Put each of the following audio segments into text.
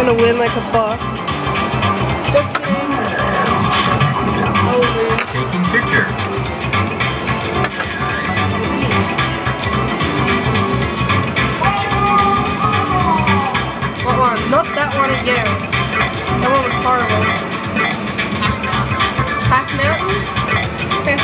gonna win like a boss. Just kidding. I will lose. Taking picture. What one? Not that one again. That one was horrible. Pack Mountain? Okay.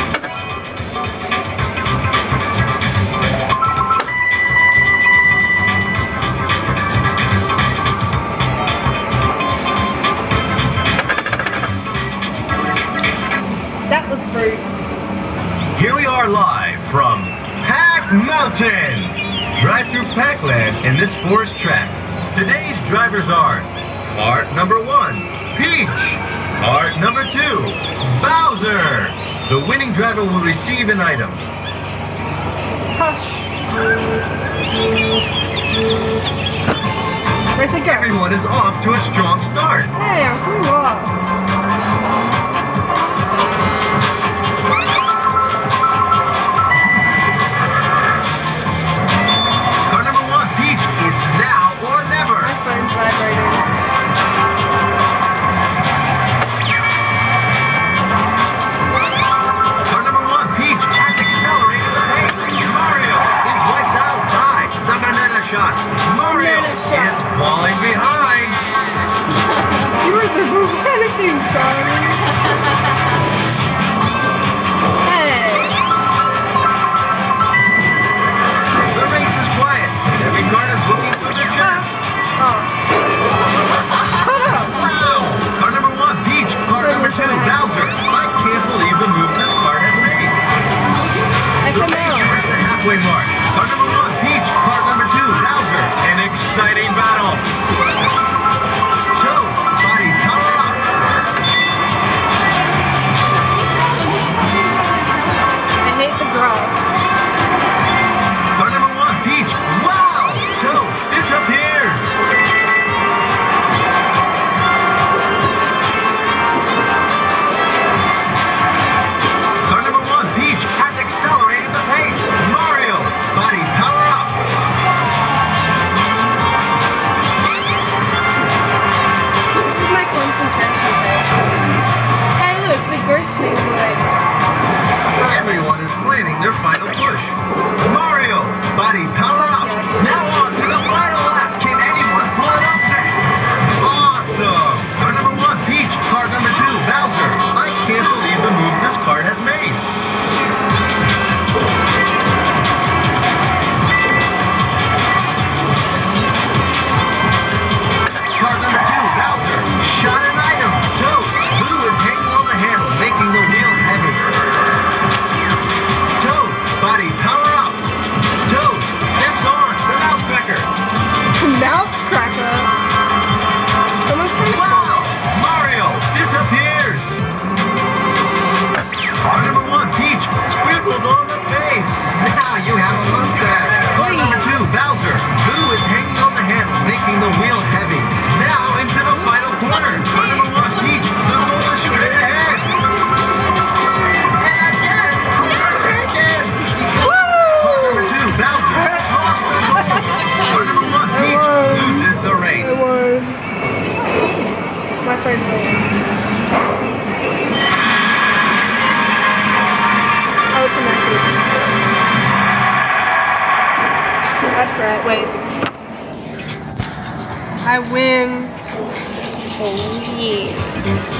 That was fruit. Here we are live from Pack Mountain. Drive through Packland in this forest track. Today's drivers are part number 1, Peach. Part number 2, Bowser. The winning driver will receive an item. Hush. Where's it go? Everyone is off to a strong start. Hey, I'm pretty lost. Car number 1, Peach. It's now or never. My phone's vibrating. Car number 1, Peach has accelerated the pace. Mario is wiped out by the banana shot. Mario Banana shot. is falling behind. You were the panicking, Charlie. Hey. The race is quiet. Every car is looking for their shot. Oh. Shut up. Car number 1, Peach. Car number 2, Bowser. I can't believe the move this car has made. The race FML. is at the halfway mark. Car number 1, Peach. Car number 2, Bowser. An exciting battle. Two, body power up. I hate the grass. Car number 1, Peach. Wow! 2 disappears. Car number 1, Peach has accelerated the pace. Mario, body power up. This is my concentration phase. Hey, look, the ghost thing's like. Everyone is planning their final push. Mario, body power up. Now on to the final lap. Can anyone pull it up next? Awesome. Car number 1, Peach. Car number 2, Bowser. I can't believe the move this car has made. Car number 2, Bowser. Shot an item. Toad. Blue is hanging on the handle, making the wheel heavy. Toad, body power up. Toad, steps on the mouse cracker. Mouse cracker. Someone's trying to Wow, Mario disappears. Car number 1, Peach, scribbled on the face. Now you have a mustache. Car number 2, Bowser. Blue is hanging on the handle, making the wheel heavy. Now into the final corner. Car number 1, Peach, the goal is straight ahead. And again, overtaken. Car number 2, Bowser. Car number 1, Peach, loses the race. I won. My phone's ringing. Oh, it's a message. That's right, wait. I win. Oh yeah.